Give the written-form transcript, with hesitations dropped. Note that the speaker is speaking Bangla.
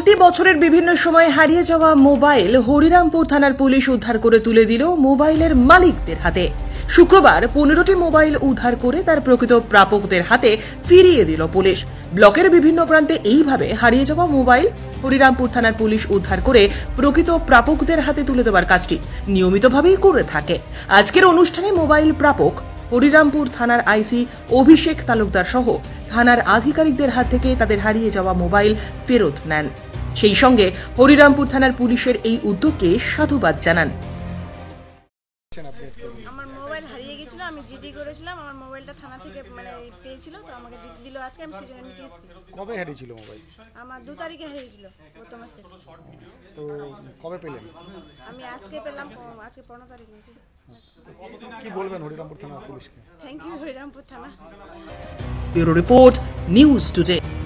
চলতি বছরের বিভিন্ন সময় হারিয়ে যাওয়া মোবাইল হরিরামপুর থানার পুলিশ উদ্ধার করে তুলে দিল মোবাইলের মালিকদের হাতে। শুক্রবার 15টি মোবাইল উদ্ধার করে তার প্রকৃত প্রাপকদের হাতে ফিরিয়ে দিল পুলিশ। ব্লকের বিভিন্ন প্রান্তে এইভাবে হারিয়ে যাওয়া মোবাইল হরিরামপুর থানার পুলিশ উদ্ধার করে প্রকৃত প্রাপকদের হাতে তুলে দেওয়ার কাজটি নিয়মিতভাবেই করে থাকে। আজকের অনুষ্ঠানে মোবাইল প্রাপক হরিরামপুর থানার আইসি অভিষেক তালুকদার সহ থানার আধিকারিকদের হাত থেকে তাদের হারিয়ে যাওয়া মোবাইল ফেরত নেন। সেই সঙ্গে হরিরামপুর থানার পুলিশের এই উদ্যোগকে সাধুবাদ জানান। আমার মোবাইল হারিয়ে গেছিল, আমি জিডি করেছিলাম, আমার মোবাইলটা থানা থেকে পেয়েছিল, তো আমাকে দিল আজকে, আমি সেজন্য নিতে এসেছি। কবে হারিয়েছিল মোবাইল? আমার 2 তারিখে হারিয়েছিল, গত মাসে। তো কবে পেলেন? আমি আজকে পেলাম, আজকে 15 তারিখ। কি বলবেন হরিরামপুর থানার পুলিশকে? থ্যাংক ইউ হরিরামপুর থানা। Bureau report, news today.